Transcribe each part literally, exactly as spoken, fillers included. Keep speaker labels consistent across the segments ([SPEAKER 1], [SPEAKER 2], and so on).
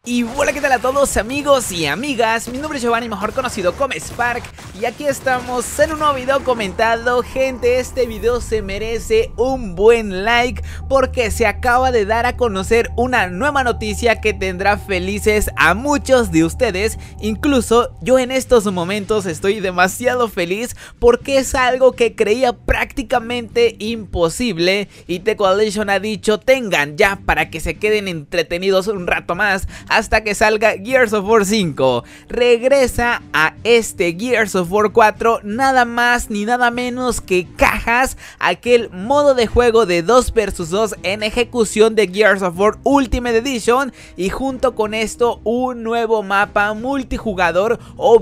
[SPEAKER 1] Y hola, ¿qué tal a todos amigos y amigas? Mi nombre es Giovanni, mejor conocido como Spark, y aquí estamos en un nuevo video comentado. Gente, este video se merece un buen like porque se acaba de dar a conocer una nueva noticia que tendrá felices a muchos de ustedes. Incluso yo en estos momentos estoy demasiado feliz porque es algo que creía prácticamente imposible, y The Coalition ha dicho: tengan ya para que se queden entretenidos un rato más hasta que salga Gears of War cinco. Regresa a este Gears of War cuatro nada más ni nada menos que cajas, aquel modo de juego de dos versus dos en ejecución de Gears of War Ultimate Edition, y junto con esto un nuevo mapa multijugador,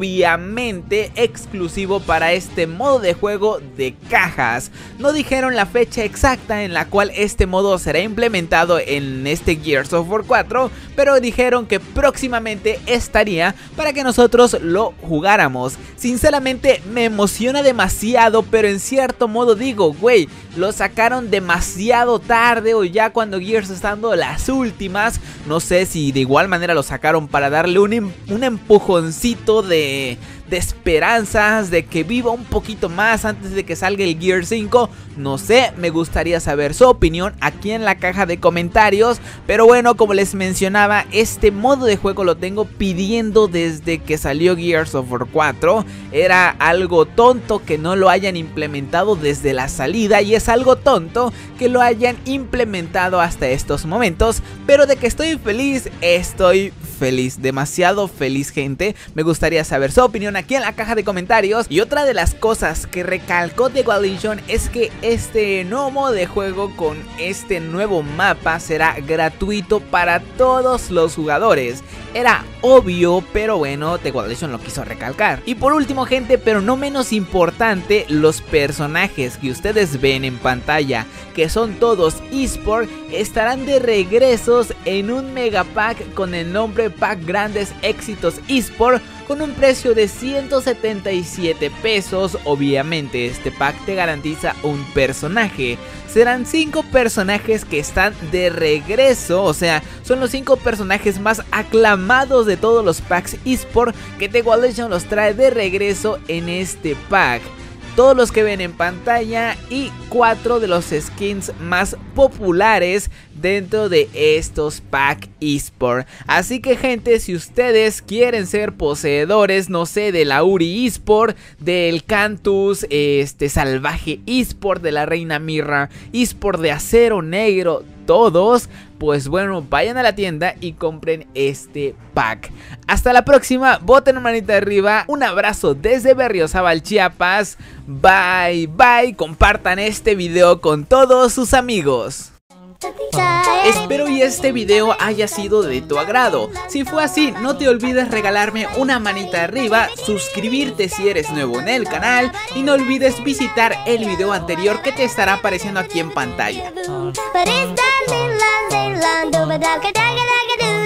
[SPEAKER 1] obviamente exclusivo para este modo de juego de cajas. No dijeron la fecha exacta en la cual este modo será implementado en este Gears of War cuatro, pero dijeron que próximamente estaría para que nosotros lo jugáramos. Sinceramente me emociona demasiado, pero en cierto modo digo, güey, lo sacaron demasiado tarde, o ya cuando Gears está dando las últimas. No sé si de igual manera lo sacaron para darle un, em un empujoncito de... de esperanzas, de que viva un poquito más antes de que salga el Gear cinco. No sé, me gustaría saber su opinión aquí en la caja de comentarios. Pero bueno, como les mencionaba, este modo de juego lo tengo pidiendo desde que salió Gears of War cuatro. Era algo tonto que no lo hayan implementado desde la salida, y es algo tonto que lo hayan implementado hasta estos momentos. Pero de que estoy feliz, estoy feliz, demasiado feliz, gente. Me gustaría saber su opinión aquí en la caja de comentarios. Y otra de las cosas que recalcó The Coalition es que este nuevo modo de juego con este nuevo mapa será gratuito para todos los jugadores. Era obvio, pero bueno, The Coalition lo quiso recalcar. Y por último, gente, pero no menos importante, los personajes que ustedes ven en pantalla, que son todos eSport, estarán de regresos en un mega pack con el nombre Pack Grandes Éxitos eSport, con un precio de ciento setenta y siete pesos. Obviamente este pack te garantiza un personaje. Serán cinco personajes que están de regreso, o sea, son los cinco personajes más aclamados de todos los packs eSport que The Coalition los trae de regreso en este pack. Todos los que ven en pantalla y cuatro de los skins más populares dentro de estos pack eSport. Así que, gente, si ustedes quieren ser poseedores, no sé, de la Uri eSport, del Cantus este Salvaje eSport, de la Reina Mirra eSport, de Acero Negro, todos, pues bueno, vayan a la tienda y compren este pack. Hasta la próxima, voten manita arriba, un abrazo desde Berriozábal, Chiapas. Bye, bye, compartan este video con todos sus amigos. Espero y este video haya sido de tu agrado. Si fue así, no te olvides regalarme una manita arriba, suscribirte si eres nuevo en el canal, y no olvides visitar el video anterior que te estará apareciendo aquí en pantalla.